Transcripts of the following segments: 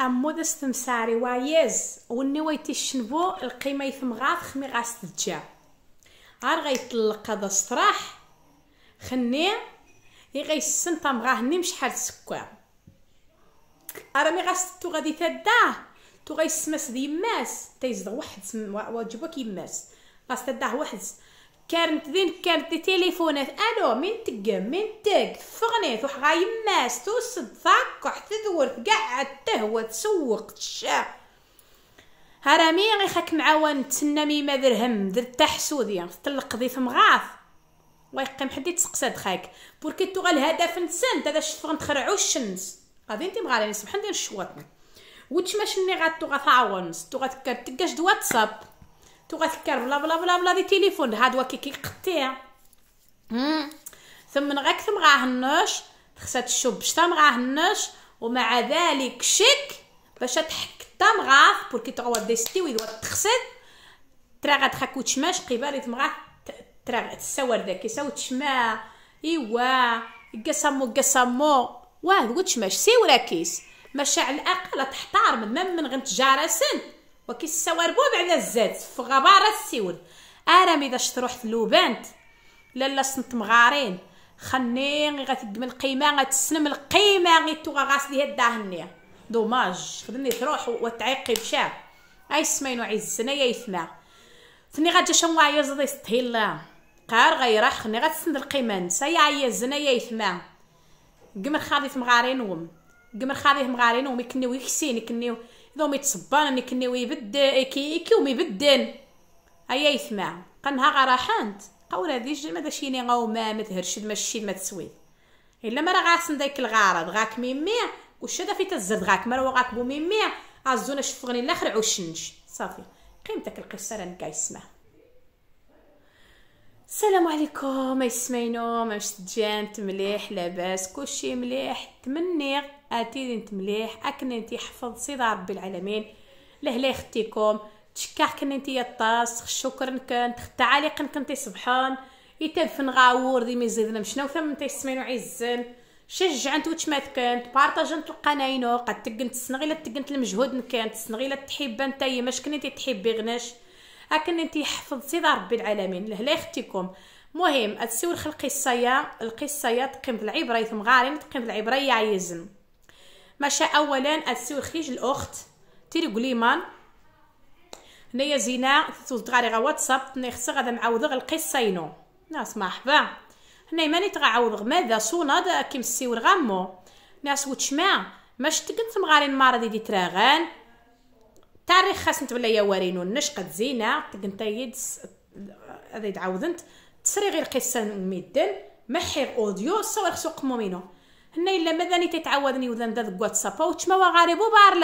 امود استمساري وايز وني ويتشنبو القيمه يثمغاث خمي غاس تجا عار غيطلق هذا استراح خني يغيسن طمغاه ني شحال سكر ارامي غاس تو غادي تداه تو غيسمس دي ماس تيزد واحد واجبك يماس غاس تداه واحد كانت دي تليفونات الو من تقام من تك فغنيت وح غايماس توسد ثاك تدور تقعد تهوى تسوق تشا هرامي غي خاك معاون تسنمي ما درهم درت تحسوديا تطلق ذي ثمغاث ويقيم حدي تسقسد خاك بوركي تو الهدف نسنت هذا شفغ تخرعو الشمس غادي انت مغالي سبحان ندير الشواطن وتش ماشني غاتو غتعاون تو غتكاش دو واتساب تو غتكر بلا بلا بلا بلا دي تليفون هاد وكي قطيع ثم غاك ثم غاهنش خصها تشوب شتا مغاهنش ومع ذلك شك باش تحك تمغاث بوركي تغوا ديستي ويدوا تخسد ترى غتخاكو تشماش قبالي تمغاث ترى تسور ذاك يساو تشما ايوا قسمو واه وتشماش سيو راكيس ماشي على الاقل تحتار من غنت جارسن وكي السواربو بعد الزاد في غباره السيول ارامي اذا شروحت لوبانت لالا سنت مغارين خني غتقم القيمه غتسنم القيمه غي تو غاس ليها داهني دوماج خدني تروح وتعيقي بشاب اي سمينو عزنا يا يثما فني غاجا شنو عايز دي ستهيلا قار غيرح خني غتسند القيمه نسا يا عيزنا يا يثما قمر خاضي مغارين وم قمر خاضي مغارين ومي كنيو يكسيني كنيو دومي تصبان كنيو يبد كي ومي بدن ايا يثما قنها غراحانت قولا ديج ما داشيني غاو ما تهرشد ماشي ما تسوي الا ما راه غاسن داك الغرض غاك ميمي وش هذا في تزد غاك ما راه غاك بو ميمي عزونا شفغني الاخر عوشنش صافي قيمتك القصه راه نكا يسمع. السلام عليكم يسمعينو ماش تجانت مليح لاباس كلشي مليح تمني اتي انت مليح اكن انت حفظ سيدي ربي العالمين لهلا اختيكم تشكاح كن انت يطاس شكرا كنت تعاليق كنت سبحان يتفن غاور دي ميزيدنا مشناو ثم انت يسمعينو عزن شجعنت وتشمات كانت بارطاجنت القناينو قد تقنت السنغيله تقنت المجهود كانت السنغيله تحب انت ماش كنتي تحبي غناش اكن انت حفظ سيدي ربي العالمين لهلا اختيكم. مهم اتسيو القصه تقيم العبره ثم غارين تقيم العبره يا عيزن ماشا اولا اتسيو خيج الاخت تيري قليمان هنايا زينه تغاري غا واتساب نخص غادا معوض القصينو ناس مرحبا هنايا ماني تغعوض ماذا صونا كيم السيور غامو ناس وتشمع ماش تقنت مغارين مارضي دي تراغان تاريخ خاص نتبلا يا وارينو نشقد زينه تقنت يدس هذا يتعوضنت تسري غير قصه ميدن محير اوديو صور سوق مومينو هنا الا ماذا تتعودني وذن ذا واتساب وتشما وغاربو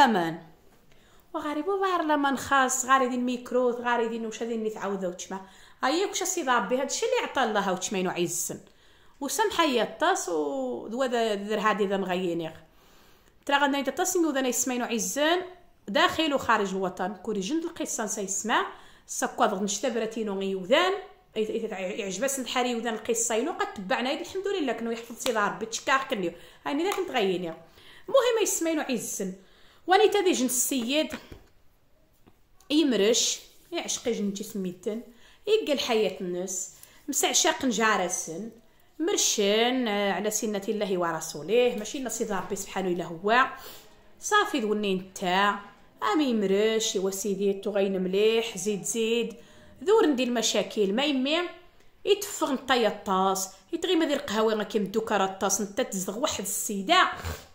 بارلمان خاص غاري دين ميكرو غاري دين واش هادي تعاودو تشما هياك واش سي ربي هادشي اللي عطا الله وتشمينو عزن وسمح يطاس ودوا در هادي ذا مغيينيغ ترى غادي تتصني وذا يسمينو عزن داخل وخارج الوطن كوري جند القصه سيسمع سكواد نشتبرتينو غيوذان يعجبس الحري وذان القصينو قد تبعنا الحمد لله كانوا يحفظ سيدي ربي تشكاخ كنيو هاني ذاك نتغيني المهم يسمينو عزن واني تادي جن السيد يمرش يعشق جنتي سميتن يقل حياة الناس مسعشاق جارسن مرشن على سنة الله ورسوله ماشي نصيد ربي سبحانه الا هو صافي ذوني نتا امي مرش يا سيدي تغين مليح زيد ذور ندير المشاكل ما يمي يتفغ نطايا الطاس يتغي ما دير قهوه كيما دوكا الطاس نتا تزغ واحد السيده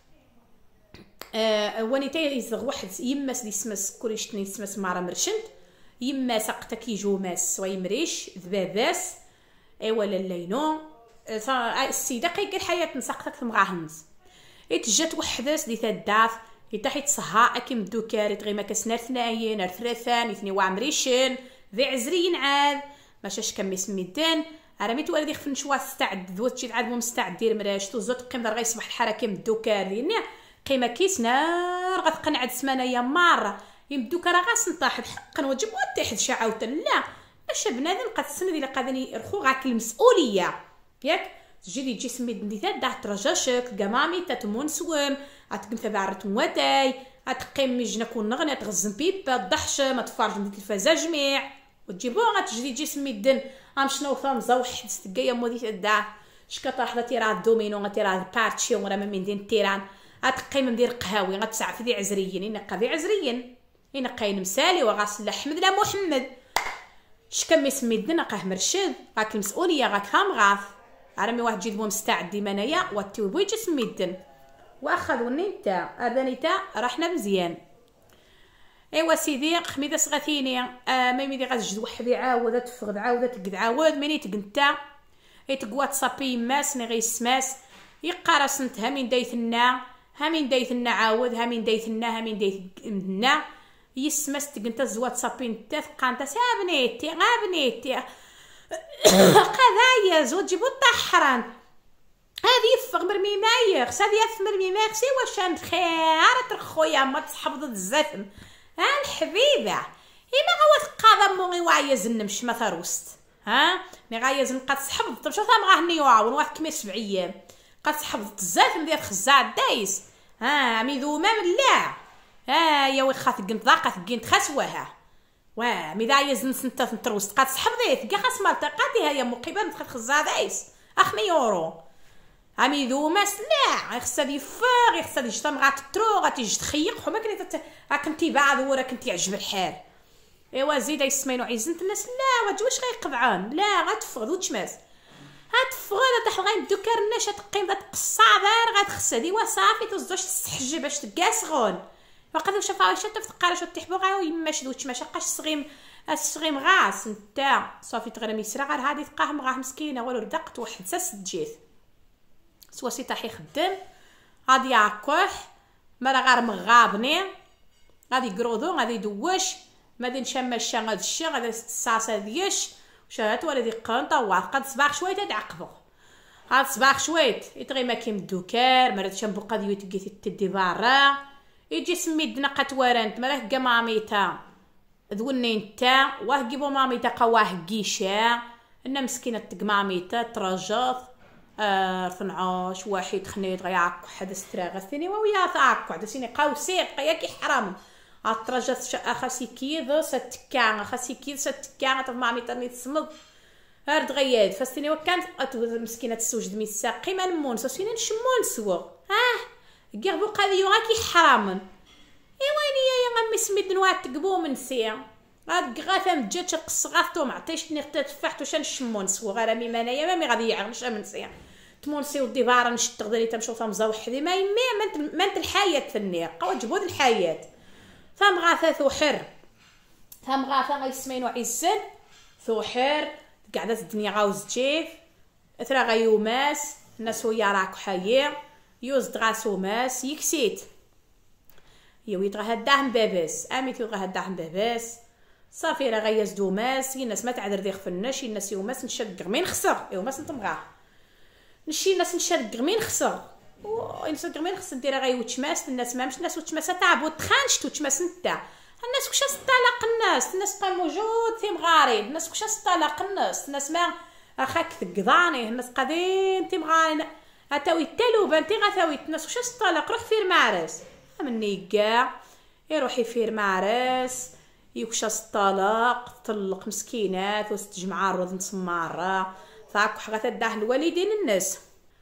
واني تا يزغ واحد يماس دي سماس كوريشتني يسماس مارا مرشنت يما سقتا كيجو ماس ويمريش ذباباس ايوا لينو السيده قيق الحياه نسقتك ثمغاهنز يتجات وحداس دي تداف يتحيت صها اكيم دوكاري تغي ما كسنار ثنايين نار ثلاثان يثني وعمريشن ذي عزرين عاد ماشاش كم سميدان رميت والدي خفن شوا استعد ذوت شي عاد مستعد دير مراش توزوت قيم دار غيصبح الحركه من دوكاري قيمه كيس نار غتقنعد سمانه يا ماره يمدو كرا غاس نطاحد حقا وجب وتحد شعاوت لا باش بنادم قد السنه الا قادني يرخو غاك المسؤوليه ياك تجي دي جسمي ديتا دا ترجاشك قمامي تتمون سوم اتقم تبعرت مواتاي اتقيم ميجنك ونغني تغزم بيبا الضحشة ما تفرج من التلفازة جميع وتجيبوها غتجدي جسمي الدن شنو ثام زوح دستقيا مودي تدا شكا طاح تيرا الدومينو غتيرا البارتشي ورا من دين تيران اتقيم ندير قهاوي غتسعف ذي عزريين ينقى ذي عزريين ينقى مسالي وغاسل احمد لا محمد شكا ميسمي الدن قاه مرشد غاك المسؤوليه غاك هام غاف عرمي واحد جيدبو مستعد ديما انايا واتيوبوي جسمي الدن واخذوني نتا ارداني تا رحنا مزيان. ايوا سيدي خميده صغاتيني ميمي غتجد وحدي عاوده تفقد عاوده تقد عاود مني تقنتا يتقوات صابي ماس ني غيسماس يقارا سنتها من دايتنا ها من دايتنا عاود ها من دايتنا ها من دايتنا يسماس تقنتا زوات صابي نتا ثقانتا سابنيتي غابنيتي قضايا زوج جيبو طحران هذه يفغ مرمي مايخ هذه يفمر مايخ سي واش خيارة الخويا ما تصحبض الزفن الحبيبه إما غوات قاضا موغي واعيز نمش ما ثروست مي غايز نبقى تسحبض طب شو ثام غاهني واعون واحد كمية 7 ايام قد تسحبض الزفن ديال خزاع دايس مي ذوما من لا يا وي خاطك كنت ضاقه كنت خسوها مي دايز نسنت نتروست قد تسحبضي تلقى خاص مالتقاتي هي مقيبه نتخذ خزاع دايس 100 يورو عمي ذوما لا خصها يفاغ خصها يجتم غاتترو غاتيجي تخيق حما كنتي بعض ورا كنتي يعجب الحال. ايوا زيد يسمينو عيزنت الناس لا واش غيقبعان لا غتفقد وتشماس غتفقد تحت غيدو كرناش تقيم تقصا دار غتخس هادي وصافي توزوش تستحجي باش تكاسغون وقد شافا شتا تفقر شو تحبو غا يماش دوتش ما شقاش الصغيم غاس نتا صافي تغرم يسرا غير هادي تلقاهم غا مسكينه والو ردقت واحد ساس تجيت سوا سي طاح يخدم غادي يعكح مالا غير مغابني غادي يقرودو غادي يدوش مادي نشم الشا غادي الشا غادي الصاصه دياش شات ولدي قنطه وقد صباح شويه تدعقبو هاد صباح شويه يتغي ما كيم الدوكار مرات شامبو قاديو يتقيتي تدي برا يجي سمي دنقه ورانت مراه كا ماميتا ذوني نتا واه جيبو ماميتا قواه كيشا ان مسكينه تق ماميتا ترجط رفنعوش واحد خنيت غيعق حد استراغ ثاني ويا تعق دسيني قوسي قياكي حرام اترجت خاصي كيد ستكان خاصي كيد ستكان طب مامي تاني تصمد هرد غياد فاستني وكانت مسكينه تسوجد مي الساقي ما نمون سوسينا نشمون سوا كيغبو قاديو غاكي حرام ايواني يا غمي سميد نوات تقبو من سيا غاد غاثا مجات قصغاتو ما عطيشني تفحت واش نشمون سوا غير مي منايا مامي غادي يعرفش من سيا تمونسي ودي بارا نشتغ داري تمشو تمزا وحدي ما يمي مانت الحياه فنيه قوا جبود الحياه ثم غاثا ثوحر ثم غاثا غيسمينو عزن ثوحر قعدت الدنيا غاوز جيف اثرا غيوماس الناس ويا راك حيه يوزد غاسو ماس يكسيت يويت غهداهم باباس اميت غهداهم باباس صافي راه غيزدو ماس الناس ما تعذر ديخ فناش الناس يوماس نشد غمين خسر يوماس نطمغا نشي الناس نشد غمين خسر الناس غمين خسر ديرها غيوتشماس الناس ما مش الناس وتشماس تعب وتخانشت وتشماس نتا الناس كوش طلق الناس بقى موجود في مغارب الناس كوش طلق الناس ما اخاك ثقضاني الناس قادين تي مغارين اتاوي التلوبه انت غتاوي الناس كوش طلق روح فير معرس مني كاع يروح يفير معرس يكش طلق طلق مسكينات وستجمع الرد نسمارة ثاك حاجه تداه الوالدين الناس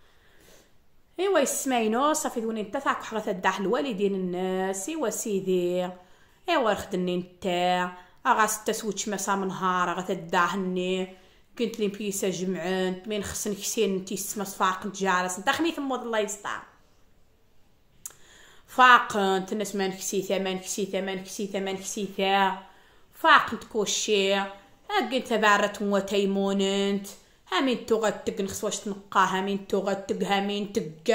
ايوا يسمعينو صافي دوني انت ثاك حاجه تداه الوالدين الناس ايوا سيدي ايوا خدني نتا اغاس تسوتش مسا من نهار غتداهني كنت لي بيسا جمعان من خصني كسين انتي سمس فاقنت جالس انت خنيت مود الله يسطع فاقنت الناس ما نكسيثا فاقنت كوشي هاكنت تبعرت وتيموننت همين تغتق نخس واش تنقا همين تغتق همين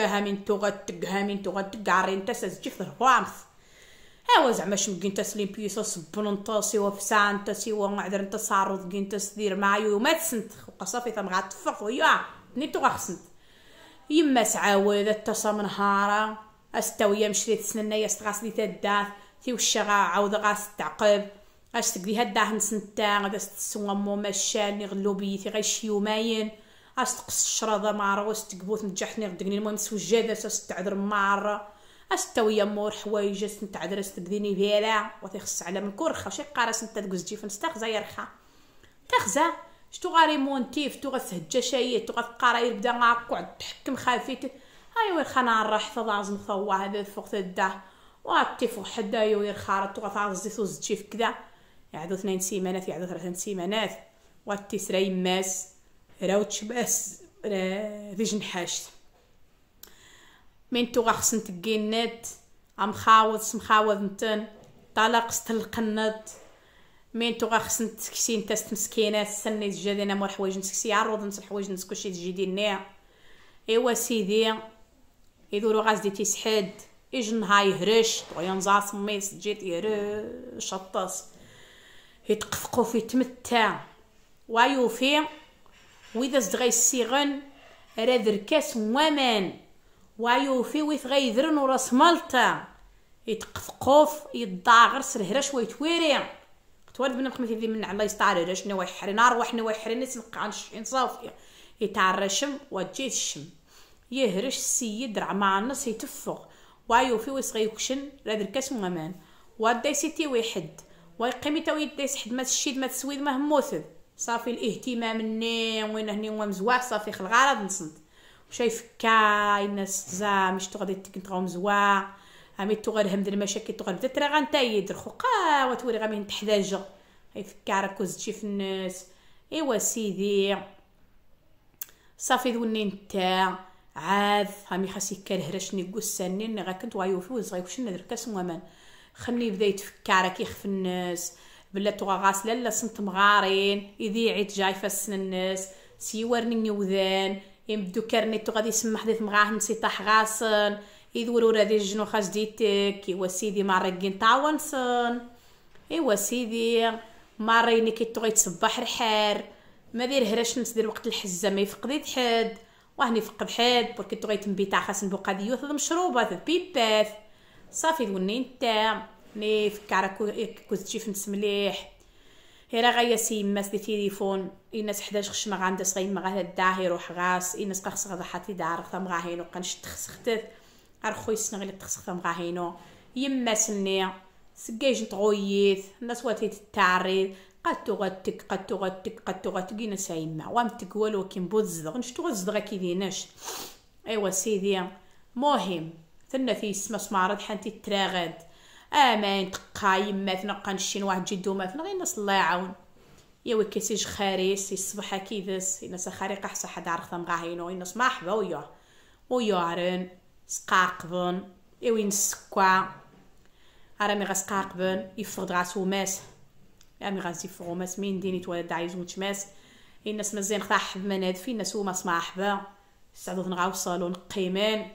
تغتق عرين تسز جيف الربامث هاو زعما شمكين تسليم بيسا صبن نطاسي وفسان نتاسي ومعذر نتا صارض كين تسدير معايو وما تسنت وقصافي تمغا تفق ويا نيتو غخسنت يما سعاود اتصا من هارا استويا مشريت سننا يستغاسلي تداث تي وشغا عاود غاس تعقب اش تقدي هداه نسنتا غادا تسوى مو مشاني غلو بيتي غيش يومين تقص الشراضه مار تقبوت نجحني غدقني المهم سوجاده تعذر مار استويا مور حوايج نتعذر تبديني بيلا وتخص على من كورخه شي قارس انت تقز جيف نستخزا يرخا تخزا شتو غاري مونتيف تو غتهجا شايه تو غتقرا يبدا قاعد تحكم خافيت ايوا خنا نروح تضازم ثوا هذا فوق تدا واتفو حدايا ويرخا تو غتعزي توز جيف كذا يعدو 2 سيمانات يعدو 3 سيمانات واتسرا يماس راوتش باس ذي جنحاشت من تو غخصن تقينات مخاوض نتن طلاق ستلقنت من تو غخصن تكسين تست مسكينات سني جادينا مور حوايج نسكسي عروض نس الحوايج نسكوشي تجيدينا ايوا سيدي يدورو غاز دي تيسحد اجن هاي هرش وينزع سميس جيت يهرش شطاس يتقفقو في تمتع ويوفي وإذا زدغي السيغن راه دركاس ومان ويوفي ويث غيذرن وراس مالطا يتقفقوف يضاغر سرهرش ويتويري توالد بنا مخمتي ذي من الله يستعر رش نوا يحري نار وحنا ويحري نسنقع نصافي يتعرشم وجيت الشم يهرش السيد رع مع النص يتفق ويوفي ويث غيكشن راه دركاس ومان ودا سيتي واحد ويقيمي تا ويدايس حد ما تشيد ما تسويد ما هموثد صافي الاهتمام ني وين هني ومزواح صافي خلغارض نصنت وشايف كاي الناس زعما مش تغادي تكنتغو مزواع امي تغير همد المشاكل تغير ترى غنتايد رخوقا وتوري غامي تحداجه هاي فكاره كوز تجي في الناس ايوا سيدي صافي ذوني نتا عاد هامي خاص يكرهرشني قساني غا كنت وايوفي وصغير شنو دركاس ومان خلني بدا يتفكر كيخف الناس بلا توغا غاسله لا سنت مغارين يذيعيت جاي فسن الناس سيورني يوذان يمدو كرنيتو غادي يسمح ديت مغاه نسيطاح غاسن يدورو رادي الجنو خاص ديتك ايوا سيدي مارقين طاونسن ايوا سيدي ماريني كيتو غيتصبح رحار ما دير هراش نسدير وقت الحزه ما يفقديت حد وهني فقد حد بركي تو غيتنبيتا خاص نبقى ديوث مشروبات بيبات صافي وني نتا ني فكر كوز تجي فنس مليح هيرا غايا سيماس دي تليفون الناس 11 خشمه غاندا صغير ما غادا دا يروح غاس الناس قخص غدا حاتي دار ثم غاهينو قنش تخسختت ارخوي سنغ اللي تخسخت ثم غاهينو يما سني سكايج تغويث الناس واتي تتعريض قد غتقينا سايما وام تقولو كي نبوزدغ نشتو غزدغ كي ديناش ايوا سيدي مهم ثنا في اسم سمارد حنتي تراغد امان تقايم مثلا قنشين واحد جدو مثلا غير الناس الله يعاون يا وكيسيج خاريس الصبح كيدس الناس خارقه حتى حد عرف مغاهينو الناس مرحبا ويارن سقاقبن وين السكوا رامي غسقاقبن يفرض راسو ماس رامي غازي فغو ماس مين ديني تولد عايزون تماس الناس مزيان خاح مناد في الناس هما مرحبا سعدو نغاو صالون قيمان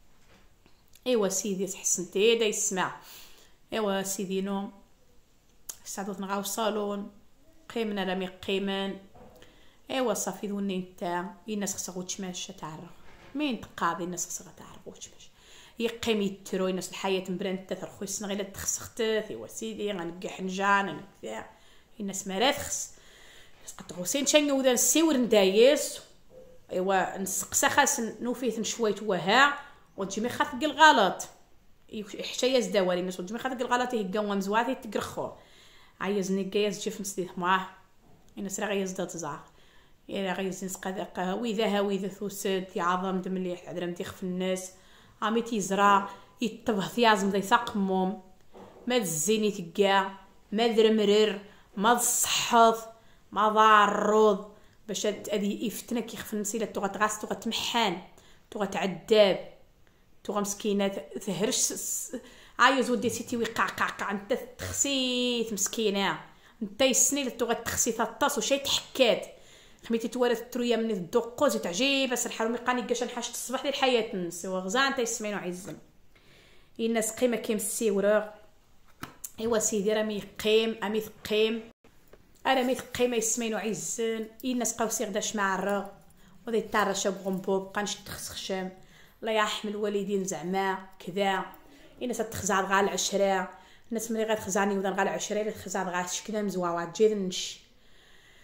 ايوا سيدي تحسنتي دا يسمع ايوا سيدي نو سعدو نغاو صالون قيمنا رامي قيمان ايوا صافي ذوني نتا الناس خصها تماشى تعرف مين تقاضي الناس خصها تعرف وتماشى يقيم يترو الناس الحياه مبرنت ترخو السنه غير تخسختت ايوا سيدي غنقح نجان انا كذا الناس مرات خص قد غوسين شنو ذا السيور ندايس ايوا نسقسا خاص نوفيت شويه وها وتجمي خاطق الغلط حتى يزداوري الناس وتجمي خاطق الغلط يقاو مزواتي تقرخو عايزني جايز جيف نسديت معاه الناس راه غيزدا تزعق يا غيزين سقا وإذا هاوي ثوسد يعظم دمليح عذرا تيخف الناس عمي تيزرع يطبه ثيازم ذي ثقمهم ما الزيني تقا ما درمرر ما الصحض ما ضارض باش هادي يفتنا كيخف النسيله تو غتغاس تو غتمحان تو غتعذاب تو مسكينه تهرش عايز ودي سيتي ويقعقع انت تخسيت مسكينه انت السنين تو غتخسيت الطاس وشي تحكات خميتي توارث الترويه من الدقوز تعجيب بس الحرمي ميقاني كاش حاجه الصباح ديال الحياه الناس وغزان انت يسمعينو عزم الناس قيمه كيم السيوره ايوا سيدي راه ميقيم امي ثقيم انا ميثقيم يسمعينو عزن الناس قاوسي غداش مع الرغ ودي طارشه بغنبوب بقانش تخسخشم الله يرحم الوالدين زعما كذا الناس تخزع غا العشره الناس ملي غتخزعني ودا غا العشره اللي تخزع غا شكنا مزواوات تجي نش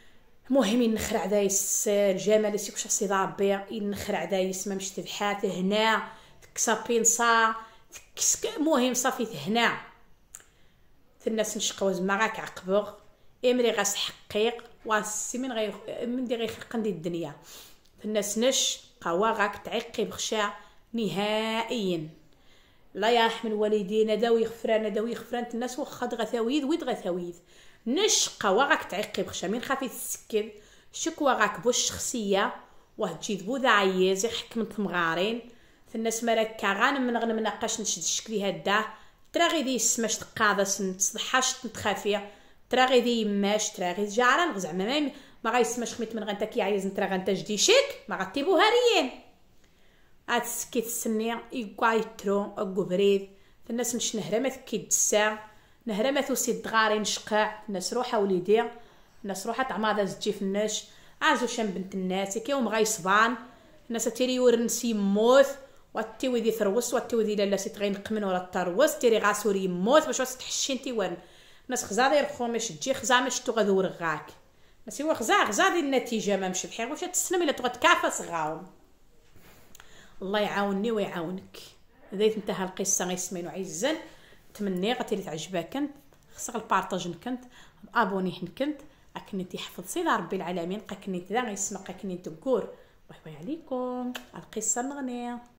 مهم ينخرع دايس الجمال سيكوش سيدي ربي ينخرع دايس ما مش تبحات هنا تكسا بينصا مهم صافي هنا الناس نشقوز معاك عقبغ امري غاس حقيق واسي من غير من دي غير خلق دي الدنيا الناس نش قواغاك تعقي بخشاع نهائيا لا يرحم الوالدين داوي غفران داوي غفران الناس وخد غثاويذ ويد غثاويذ نش قواغاك تعقي بخشاع من خافي تسكر شكوى غاك بوش شخصيه وهتجي ذبوذا عياز يحكم تمغارين الناس مراكا غانم من غنم ناقاش نشد الشكلي هدا ترى غيدي سماش تقاضس نتصدحاش نتخافيا ترى غيدي يماش ترى غيدي جاران زعما ما غايسماش خميت من غنتا كي عايز نترا غنتا جدي شيك ما غتيبوها ريان عاد سكيت السني يقايترو اكو بريد الناس مش نهرمت كي دسا نهرمت وسيد غاري نشقع الناس روحه وليدي الناس روحه طعماده زتجي في الناش عازو شام بنت الناس كيوم غايصبان الناس تيري ورنسي يموت واتيوي دي ثروس واتيوي دي لالا سيت غي نقمن ولا التروس تيري غاسوري يموت باش تحشي انتي وان الناس خزا يرخو ماش تجي خزا ماش تو غدور غاك بس هو خزا دي النتيجه ما مشي بحال واش تسلم الا تغتكافى صغاهم الله يعاونني ويعاونك هذا انتهى القصه غيسمينو عزا نتمنى غتيري تعجبك كنت خصك البارطاج كنت ابوني كنت اكنتي حفظ سيدي ربي العالمين قاكني ذا غيسمع قاكني تكور باي باي عليكم القصه نغنيه